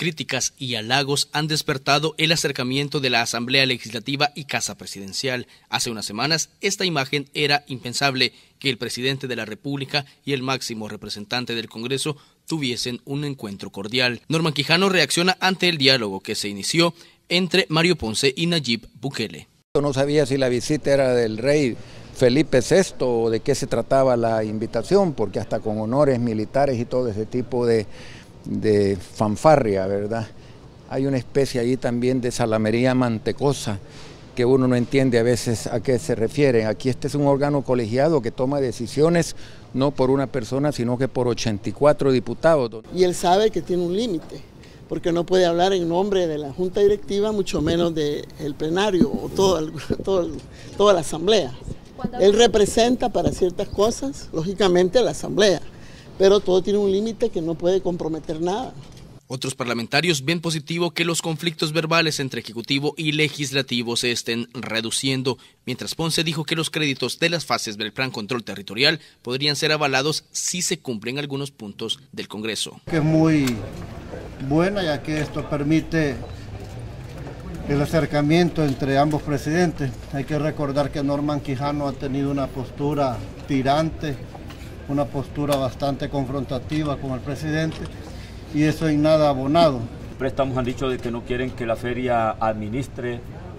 críticas y halagos han despertado el acercamiento de la Asamblea Legislativa y Casa Presidencial. Hace unas semanas, esta imagen era impensable, que el presidente de la República y el máximo representante del Congreso tuviesen un encuentro cordial. Norman Quijano reacciona ante el diálogo que se inició entre Mario Ponce y Nayib Bukele. No sabía si la visita era del rey Felipe VI o de qué se trataba la invitación, porque hasta con honores militares y todo ese tipo de fanfarria, ¿verdad? Hay una especie ahí también de salamería mantecosa que uno no entiende a veces a qué se refiere. Aquí este es un órgano colegiado que toma decisiones no por una persona, sino que por 84 diputados. Y él sabe que tiene un límite, porque no puede hablar en nombre de la Junta Directiva, mucho menos del plenario o toda la Asamblea. Él representa para ciertas cosas, lógicamente, a la Asamblea, pero todo tiene un límite que no puede comprometer nada. Otros parlamentarios ven positivo que los conflictos verbales entre Ejecutivo y Legislativo se estén reduciendo, mientras Ponce dijo que los créditos de las fases del Plan Control Territorial podrían ser avalados si se cumplen algunos puntos del Congreso. Que es muy buena, ya que esto permite el acercamiento entre ambos presidentes. Hay que recordar que Norman Quijano ha tenido una postura tirante, una postura bastante confrontativa con el presidente, y eso en nada abonado. Préstamos han dicho de que no quieren que la feria administre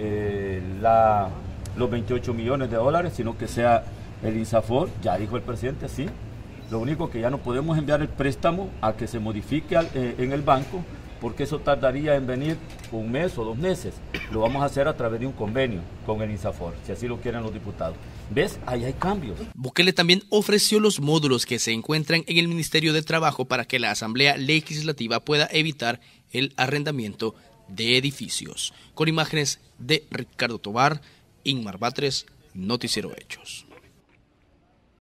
los 28 millones de dólares, sino que sea el INSAFOR. Ya dijo el presidente, sí. Lo único que ya no podemos enviar el préstamo a que se modifique en el banco, porque eso tardaría en venir 1 mes o 2 meses. Lo vamos a hacer a través de un convenio con el INSAFOR, si así lo quieren los diputados. ¿Ves? Ahí hay cambios. Bukele también ofreció los módulos que se encuentran en el Ministerio de Trabajo para que la Asamblea Legislativa pueda evitar el arrendamiento de edificios. Con imágenes de Ricardo Tobar, Inmar Batres, Noticiero Hechos.